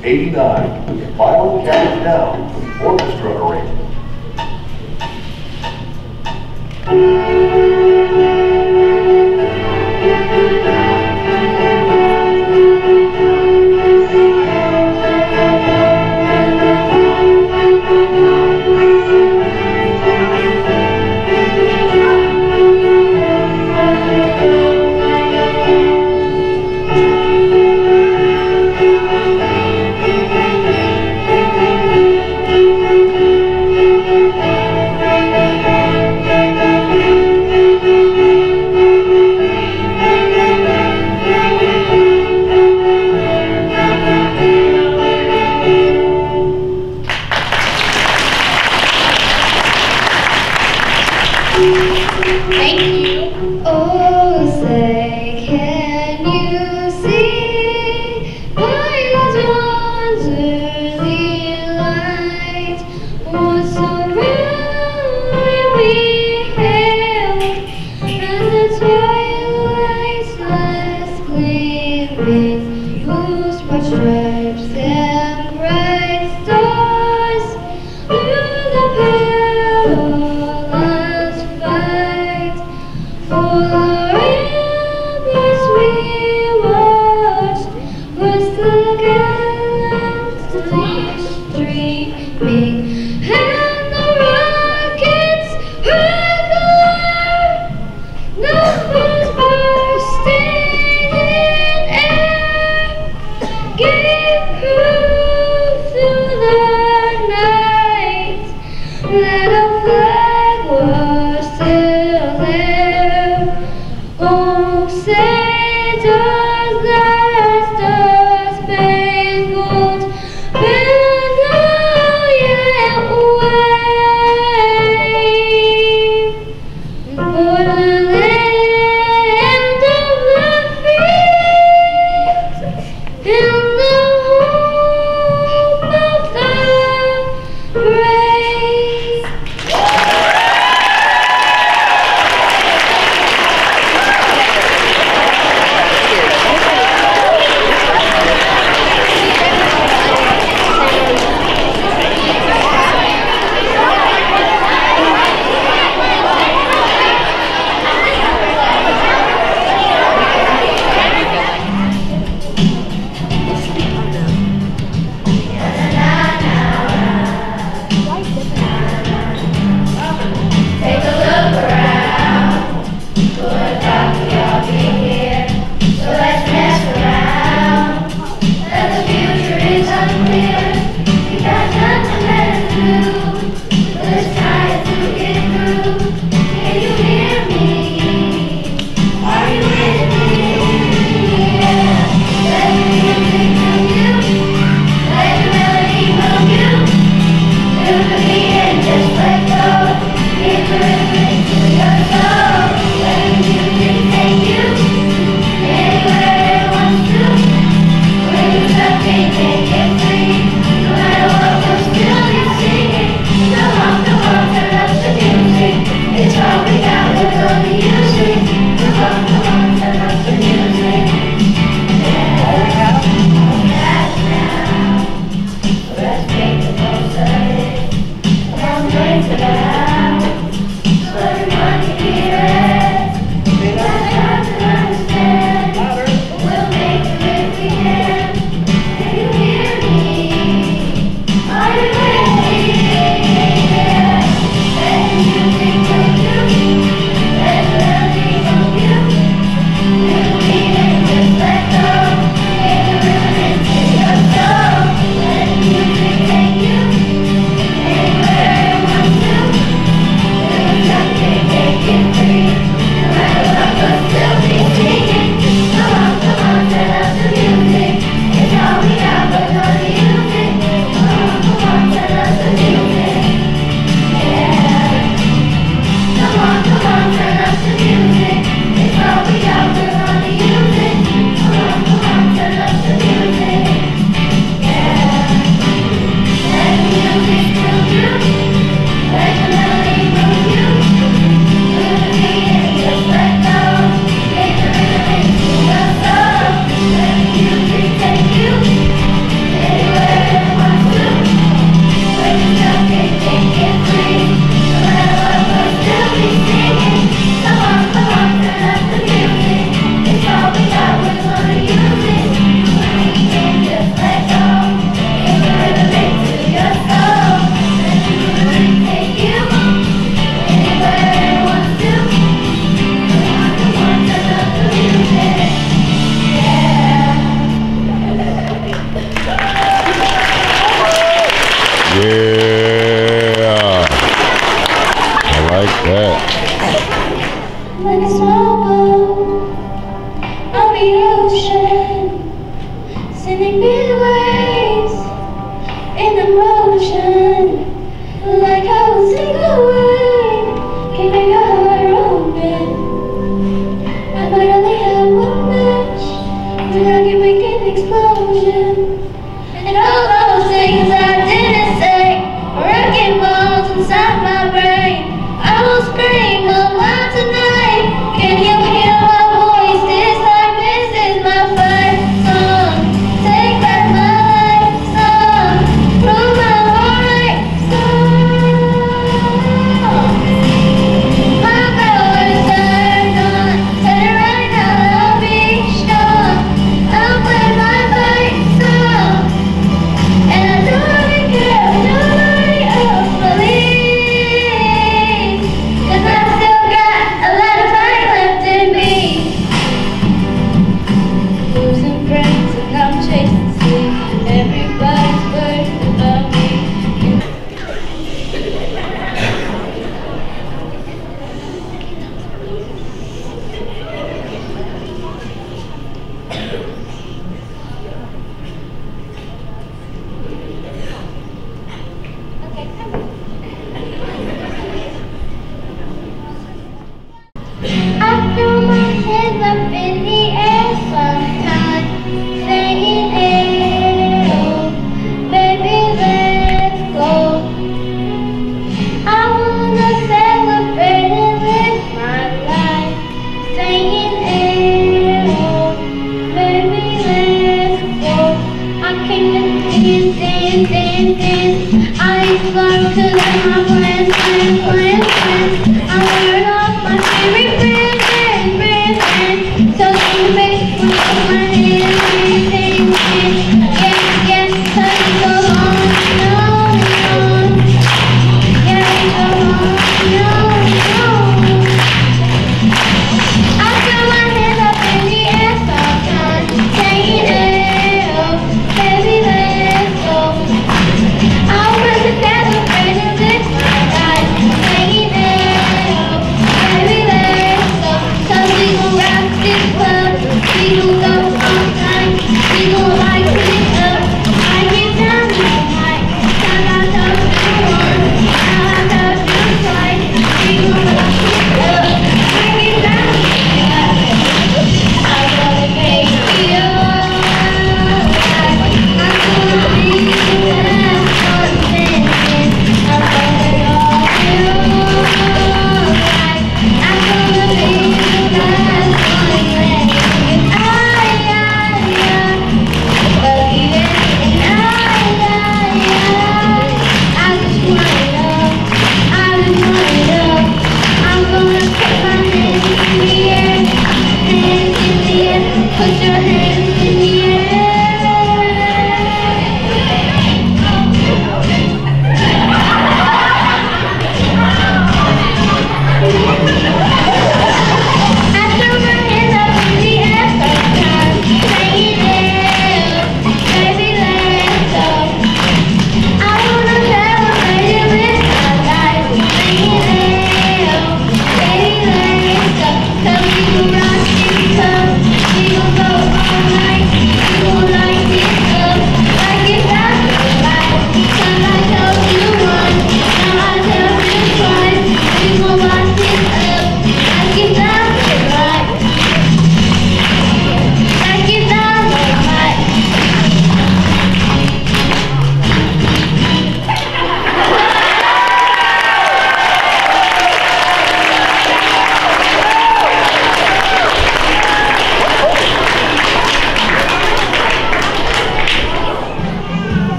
89, final countdown, orchestra arrangement. Thank you. Oh, say, can you see by the dawn's early light what so rarely we hailed, and the twilight's last gleaming, whose broad stripes and bright stars through the perilous fight. For the ramparts we watched was the gallantly streaming, and the rockets regular numbers bursting in air gave proof through the night that a flag was still there. Oh, say does that star-spangled banner yet wave for the land of the free and the Yeah. I like that. Like a small boat on the ocean, sending big waves in the motion. Like I was single away, keeping your heart open. I might only have one match, but I can make an explosion. And all those things I didn't say, wrecking balls inside my brain. I will scream aloud tonight. Can you hear my voice? This time, this is my fight song. Take back my life song. Prove my heart song. My power's turned on. Turn it right now, I'll be strong. I'll play my fight song. And I don't care if nobody else believes, 'cause I still got a lot of fight left in me. Losing friends and I'm chasing sleep. Everybody's worried about me. I throw my hands up in the air sometimes, saying, "Hey, baby, let's go." I wanna celebrate and live my life, saying, "Hey, baby, let's go." I came to dance, dance, dance, dance. I ain't flying 'cause I'm my brain.